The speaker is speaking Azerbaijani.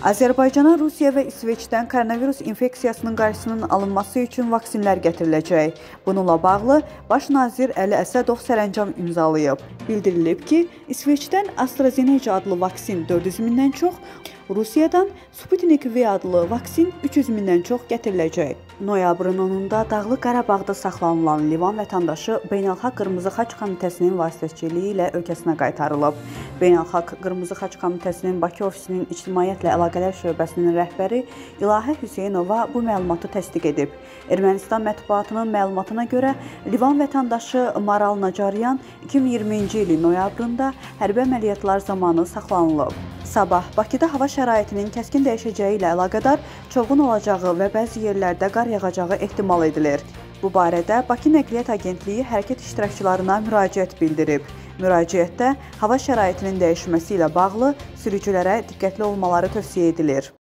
Azərbaycana Rusiya və İsveçdən koronavirus infeksiyasının qarşısının alınması üçün vaksinlər gətiriləcək. Bununla bağlı Baş nazir Əli Əsədov sərəncam imzalayıb. Bildirilib ki, İsveçdən AstraZeneca adlı vaksin 400 mindən çox, Rusiyadan Sputnik V adlı vaksin 300 mindən çox gətiriləcək. Noyabrın 10-da Dağlıq Qarabağda saxlanılan Livan vətəndaşı Beynəlxalq Qırmızı Xaç Komitəsinin vasitəçiliyi ilə ölkəsinə qaytarılıb. Beynəlxalq Qırmızı Xaç Komitəsinin Bakı ofisinin İctimaiyyətlə Əlaqələr şöbəsinin rəhbəri İlahə Hüseynova bu məlumatı təsdiq edib. Ermənistan mətbuatının məlumatına görə Livan vətəndaşı Maral Nacaryan 2020-ci ilin noyabrında hərbi əməliyyatlar zamanı saxlanılıb. Sabah Bakıda hava şəraitinin kəskin dəyişəcəyi ilə əlaqədar çovğun olacağı və bəzi yerlərdə qar yağacağı ehtimal edilir. Bu barədə Bakı Nəqliyyat Agentliyi hərəkət iştirakçılarına müraciət bildirib. Müraciətdə hava şəraitinin dəyişməsi ilə bağlı sürücülərə diqqətli olmaları tövsiyə edilir.